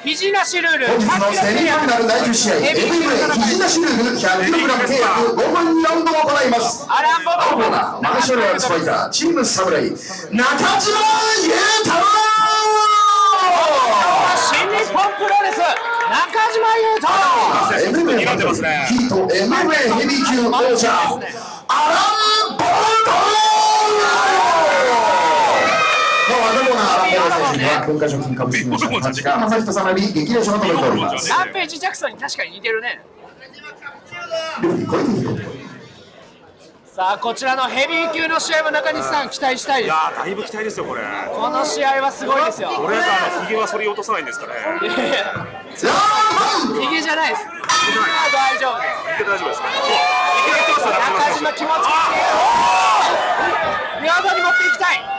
肘なしルール。 本日のセミファイナル第10試合 MMA 肘なしルール 100kg 契約5分2ラウンドを行います。青コーナーマルシャルアーツファイターチーム侍中島裕太。 新日本プロレス中島裕太。 MMA ヒート MMA ヘビー級王者アラン・ボルト。文化食品株式会社立川正人さんより激励書が届いております。 ランページ・ジャクソンに確かに似てるね。さあこちらのヘビー級の試合も中西さん期待したいです。 いやだいぶ期待ですよこれ。 この試合はすごいですよ。 これがひげはそり落とさないんですかね。 ひげじゃないです。大丈夫です。 ひげ大丈夫ですか。 中島気持ちいい。見事に持っていきたい。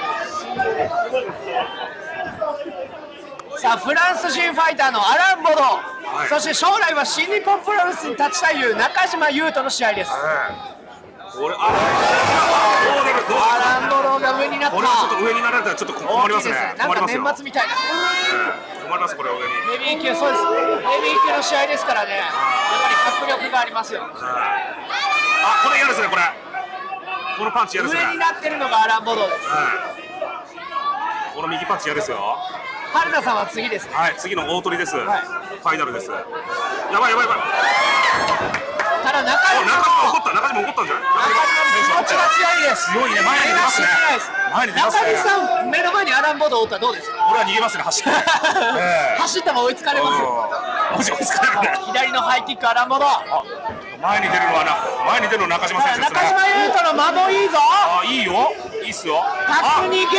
さあフランス人ファイターのアラン・ボド、そして将来は新日本プロレスに立ちたいいう中島裕翔の試合です。 これアラン・ボドが上になった。 これはちょっと上になられたらちょっと困りますね。 なんか年末みたいな。 困りますこれ上に。 ヘビー級そうです。ヘビー級の試合ですからね。やっぱり迫力がありますよ。 あこれ嫌ですねこれ。このパンチ嫌ですね。 上になってるのがアラン・ボドです。 この右パンチ嫌ですよ。 春田さんは次ですね。 はい、次の大鳥です。ファイナルです。やばいやばいやばい。 ただ中島怒ったんじゃない？ 気持ちが強いです。 強いね、前に出ますね。前に出ますね。 中西さん目の前にアラン・ボドを打ったらどうですか？ 俺は逃げますね、走って。 走っても追いつかれますよ。 追いつかれるね。 左のハイキックアラン・ボド。 前に出るのは中島選手ですね。 中島裕翔の間もいいぞ。 いいよ、いいっすよ。 タックに行け。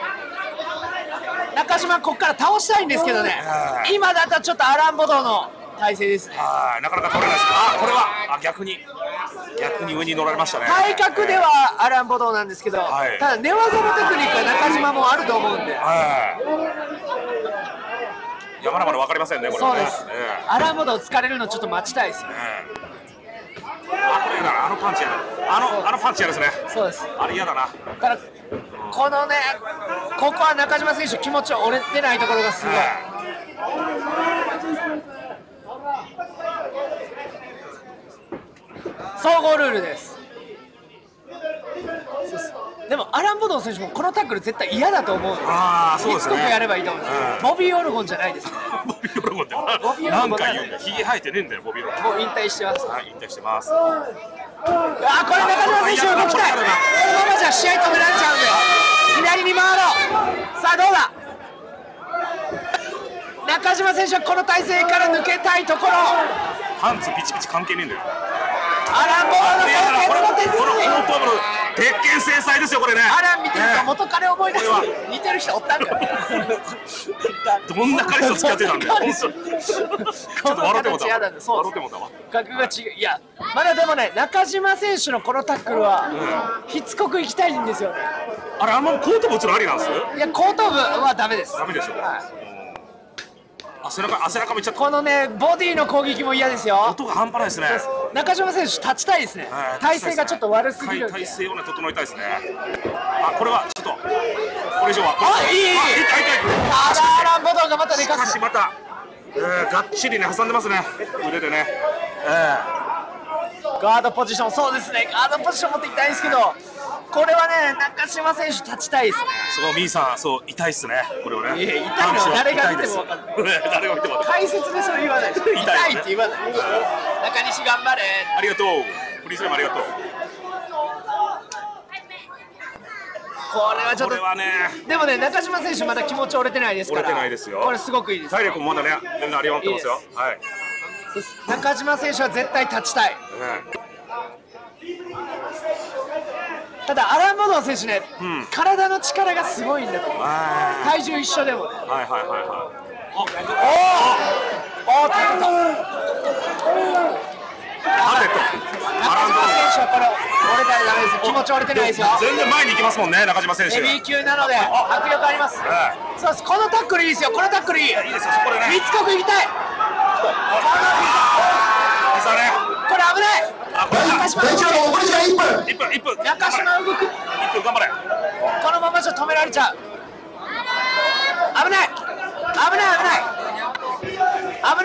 中島ここから倒したいんですけどね。今だとちょっとアラン・ボドの体勢ですね。 なかなか取れないです。これは逆に上に乗られましたね。 体格ではアラン・ボドなんですけど、ただ寝技のテクニックは中島もあると思うんで。 まだまだ分かりませんねこれ。 そうです。アラン・ボド疲れるのちょっと待ちたいですね。 これ嫌だな、あのパンチ嫌だ。あのパンチ嫌ですね。 そうです。 あれ嫌だな。 ただこのね、ここは中島選手気持ち折れてないところがすごい。総合ルールです。でもアラン・ボド選手もこのタックル絶対嫌だと思うので、 そうですね。 しつこくやればいいと思うんです。ボビー・オルゴンじゃないですね。 ボビー・オルゴンってなんか言うんだよ。ひげ生えてねえんだよボビー・オルゴン。 もう引退してます。 引退してます。 これ中島選手動きたい。このままじゃ試合止められちゃうんで左に回ろう。さあどうだ。中島選手はこの体勢から抜けたいところ。 パンツピチピチ関係ねえんだよ。 アラン・ボドの鉄この後頭部の鉄拳制裁ですよこれね。 アラン見てると元彼思い出す。似てる人おったんか。 どんな彼と付き合ってたんだよ。ちょっと笑ってもた。笑ってもたわ。 格が違う。いやまだでもね、中島選手のこのタックルはしつこくいきたいんですよね。 あんま後頭部打つのありなんです？ いや後頭部はダメです。 ダメでしょ。背中めっちゃ。 このねボディの攻撃も嫌ですよ。 音が半端ないですね。 中島選手立ちたいですね。体勢がちょっと悪すぎるんで。 体勢をね整えたいですね。これはちょっとこれ以上は。 いい。アラン・ボドがまた寝かす。 しかしまたがっちりね挟んでますね腕でね。 ガードポジション、そうですね。ガードポジション持っていきたいんですけど、これはね中島選手立ちたいですね。 そうミーさんそう痛いっすねこれをね。 痛いのは誰が見ても分かんない。 誰が見ても解説でそれ言わない。痛いって言わない。中西頑張れ。 ありがとう。プリスレムありがとう。 これはちょっとね。 でもね中島選手まだ気持ち折れてないですから。 折れてないですよ。 これすごくいいです。 体力もまだね全然あり余ってますよ。はい。 中島選手は絶対立ちたい。ただアラン・ボド選手ね、体の力がすごいんだと思う。体重一緒でもね。おお立中島選手はこれ折れたらダメです。気持ち折れてないですよ。 全然前に行きますもんね中島選手。 ヘビー級なので迫力あります。そうです。このタックルいいですよ。このタックルいい。 いいですよそこでね。 しつこく行きたい。これ危ない。 第1ラウンド残り時間 1分。 中島動く。 1分頑張れ。 このままじゃ止められちゃう。危ない。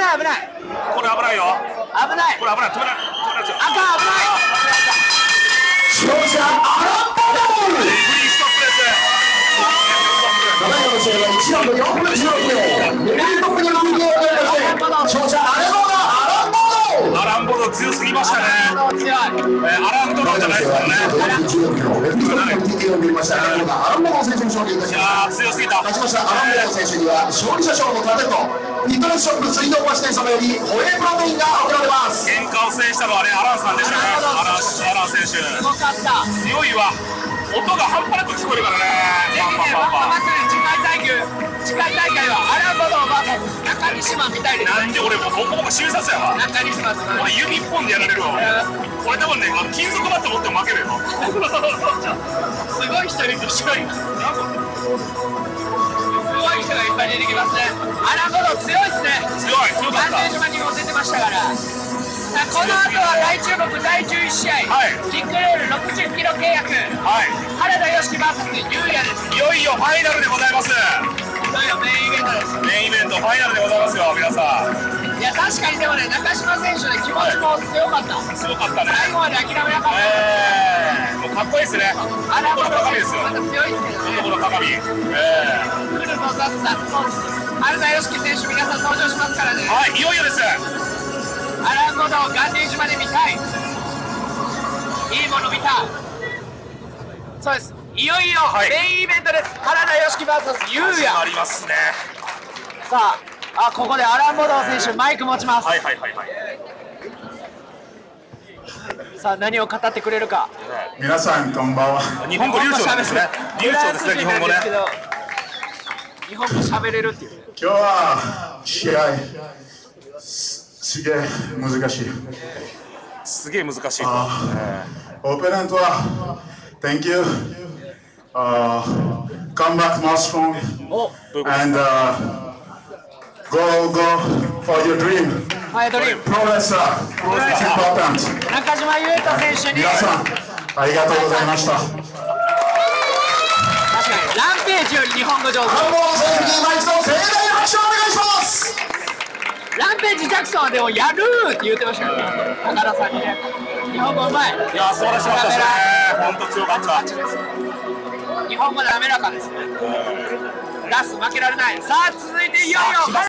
ない危ない。 これ危ないよ。 危ない。 これ危ない。止められちゃう。 赤危ない。 勝者アランボール。 フリーストップです。 ただいまの試合は1ラウンド4分16秒。レベルトップに向けて勝者アランボール。 アランボド強すぎましたね。 強い。 アランドローじゃないですからね。 アランボー選手に勝利いたしました。 強すぎた。 勝ちましたアランボー選手には勝利者賞の盾とフィットネスショップ水道橋店様よりホエイプロテインが贈られます。 喧嘩を制したのはね、アランさんでしたね。アラン選手。 すごかった。 強いわ。音が半端なく聞こえるからね。 ぜひね、バンバ祭り次回大会はアランボド VS 中西マンみたいです。 なんで俺もボコボコ診察やわ。 中西マンと俺指一本でやられるわ。俺多分ね、金属バット持っても負けるよ。 すごい人いる人います。すごい人がいっぱい出てきますね。アランボド強いですね。 強かった。 関係島にも出てましたから。さあこの後は大注目第11試合、キックレール60キロ契約、原田芳樹 VS 優也です。 いよいよファイナルでございます。 いよいよメインイベントです。 メインイベントファイナルでございますよ、皆さん。 いや確かにでもね、中島選手の気持ちも強かった。 強かったね。 最後まで諦めなかった。 もうかっこいいですね。 アランボド鏡ですよ。 また強いですけどね。 この鏡。 来るぞザスさん、そうです。原田芳樹選手皆さん登場しますからね。 はい、いよいよです。 アランボド巌流島で見たい。いいもの見た。そうです。いよいよメインイベントです。原田芳樹 VS 優也。 ありますね。 さあ、ここでアランボド選手マイク持ちます。 はい。 さあ何を語ってくれるか。 皆さんこんばんは。 日本語流暢ですね。流暢ですね、日本語ね。 日本語喋れるっていう。 今日は試合すげえ難しい。 すげえ難しい。 オープネントは Thank you. Come back more strong and go for your dream. Pro wrestler. It's important. 中島裕太選手に皆さんありがとうございました。 確かにランページより日本語上手。 アランボード選手に今一度盛大な拍手をお願いします。 ランページジャクソンはでもやるーって言ってましたよね、高田さんにね。日本語うまい。 いや、素晴らしかったですね。本当強かった。 日本語で滑らかですね。ラス負けられない。さあ続いていよいよ